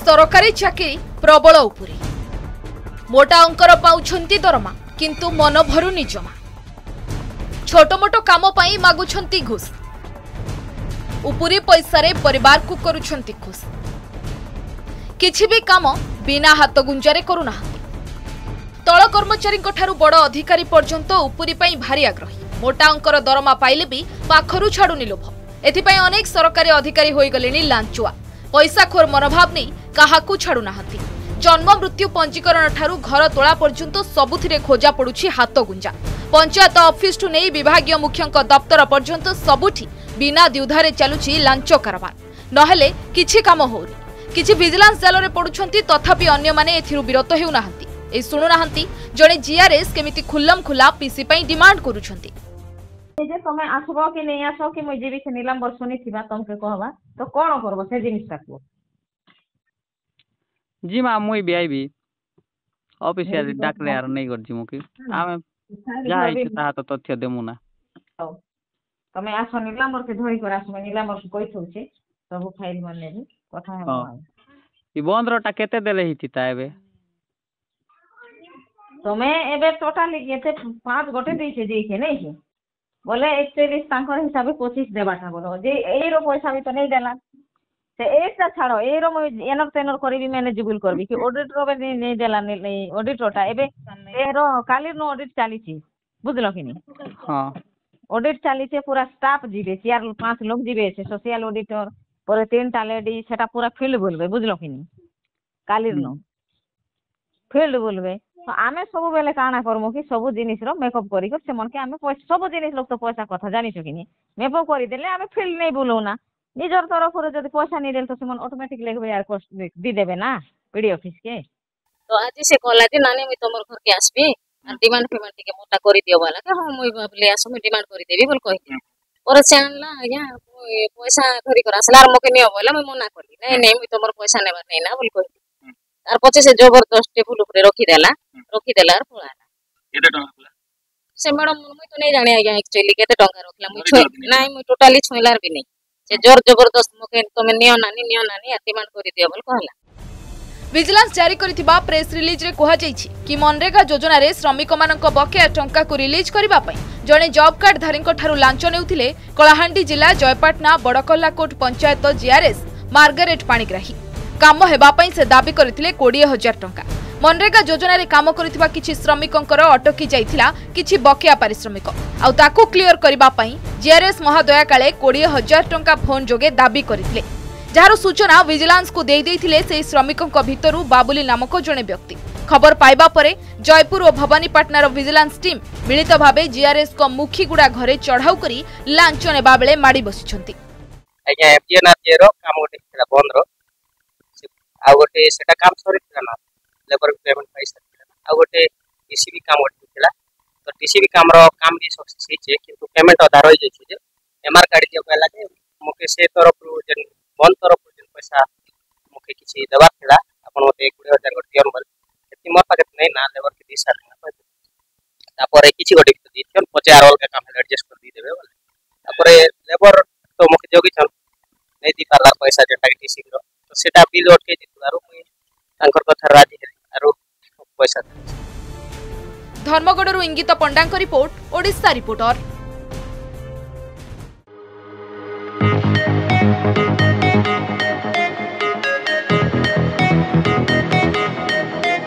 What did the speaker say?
सरकारी चाकरी प्रबल उपरी मोटा अंकर पाउछंती दरमा किंतु मन भरू निजमा छोट मोट काम पाई मागुछंती घुस उपरी पैसा रे परिवार को करुछंती खुश किछि भी काम बिना हाथ गुंजारे करूना तल कर्मचारी ठारू बड़ अधिकारी पर्यंत उपरी पाई भारी आग्रही मोटा अंकर दरमा पाइले भी पाखरु छाड़ुनी लोभ एथिपाई अनेक सरकारी अधिकारी होई गलेनी लांचुआ पैसाखोर मनोभाव नहीं काहाकू छाड़ुना जन्म मृत्यु पंजीकरण ठारू घर तोला पर्यंत सबुथिरे खोजा पड़ुछि हाथ गुंजा पंचायत ऑफिस ठू नहीं विभागीय मुख्यंक दफ्तर पर्यंत सबुठी बिना द्युधारे चलुछि लांच कारबार नहेले किछि काम होउनी किछि विजिलेंस जाल रे पडुछंती तथापि अन्य माने एथिरु विरत हेउनाहंती ए सुनुनाहंती जणे जीआरएस केमिति खुल्लम खुला पीसी पई डिमांड करूछंती जे तमे आसबो कि नहीं आसो कि मुई जेबी से नीलम बरसोनी थिबा तमके कहबा तो कोन करबो से जिनिसटा को जी मा मुई बिआईबी ऑफिशियल डाकले यार नहीं कर जिमु कि आमे जा इच्छा ता तो तथ्य देमु ना तमे आसो नीलम के धोई कर आसो नीलम के कहि थौछे सब फाइल मन नेबी कथा है ई बंदरटा केते देले हिति ता एबे तमे एबे टोटली केते 5 गोटे देइछे देइछे नहीं छे बोले 41 तांकर हिसाब 25 देबाटा बोलो जे एई रो पैसा भी तो नहीं देला से एकटा छाड़ो एई रो एनर तेनर करबी मैनेजेबल करबी कि ऑडिटर बे नहीं देला नहीं ऑडिटरटा एबे एरो काली नो ऑडिट चली छी बुझलो कि नहीं हां ऑडिट चली छे पूरा स्टाफ जीबे 4-5 लोग जीबे से सोशल ऑडिटर पर 3टा लेडी सेटा पूरा फील्ड बोलबे बुझलो कि नहीं काली नो फील्ड बोलबे तो आमे सब बेले काना करमु कि सब जिनिस रो मेकअप करी कर से मन के आमे सब जिनिस लोग तो पैसा कथा जानि छ कि नहीं मेकअप करी देले आमे फील्ड नहीं बोलौ ना निजर तरफ रो जदी पैसा नहीं देल तो से मन ऑटोमेटिक लेबे यार कॉस्ट दी देबे ना पीडी ऑफिस के तो आज से कहला जे नानी मी तमर घर के आसबी और डिमांड पेमेंट के मोटा करी दियो वाला के हम मुई ले आसो मी डिमांड करी देबी बोल कहि और जानला या पैसा धरी कर असला मके नियो बोला मैं मना करली नहीं नहीं मी तमर पैसा नेबा नहीं ना बोल कहि तार पछे से जबरदस्त टेबल ऊपर रखी देला और पळाला केते टका पळा से मैडम मुई तो नहीं जाने आज्ञा एक्चुअली केते टका रखला मुई नहीं मुई टोटली छोइलार भी नहीं से जोर जबरदस्त मके तमे नियो नानी डिमांड करी दियो बोल कहला विजिलेंस जारी करिथिबा प्रेस रिलीज रे कहा जाईछि कि मनरेगा योजना रे श्रमिक मानक बकेया टंका को रिलीज करिबा पई जणे जॉब कार्ड धारीक ठारू लांच नेउथिले कलाहांडी जिला जयपाटना बड़कल्लाकोट पंचायत जीआरएस मार्गारेट पाणीग्राही काम हेबा पई से दाबी करथिले 20,000 टंका मनरेगा योजना रे काम करथिबा किछि श्रमिकंकर अटकी जाइथिला किछि बकेया पारिश्रमिक आ ताकू क्लियर करिबा पई जीआरएस महोदया काले 20,000 टंका फोन जोगे दाबी करथिले जार सूचना विजिलेंस को दे देइथिले से श्रमिकंक भितरु बाबुली नामक जणे व्यक्ति खबर पाइबा परे जयपुर और भवानीपाटनार विजिलेंस टीम मिलित भावे जीआरएस को मुखीगुड़ा घरे चढ़ाऊ करी लांच नेबा बेले माडी बसिछंती आज्ञा एफजीएनआरजे रो काम गोटे थिला बंद रो आ गोटे सेटा काम सरी थिला ना लेबर पेमेंट पैसा थिला आ गोटे टीसीबी काम गोटे थिला तो टीसीबी काम रो काम भी सक्सेस हिचे किंतु पेमेंट अधा रहि जछि जे एमआर कार्ड जे कहला जे मुके से तरफ रो जन बंद तरफ जन पैसा मुके किछि देबा थिला अपन मते 20,000 गोटे दियन बोल एति मोर पाके नहीं ना लेबर के दिसा ना तापर किछि गोटे दिथियन 50 अलग काम एडजस्ट कर दी देबे बोले तापर लेबर तो मुके जोगी छन नहीं दी पाला पैसा जेटा के टीसी रो तो सेटा बिल अटके दितलारो मुई तांकर कथा राजी हेली आरो पैसा धर्मगढ़ इंगित पंडा रिपोर्ट ओडिशा रिपोर्टर।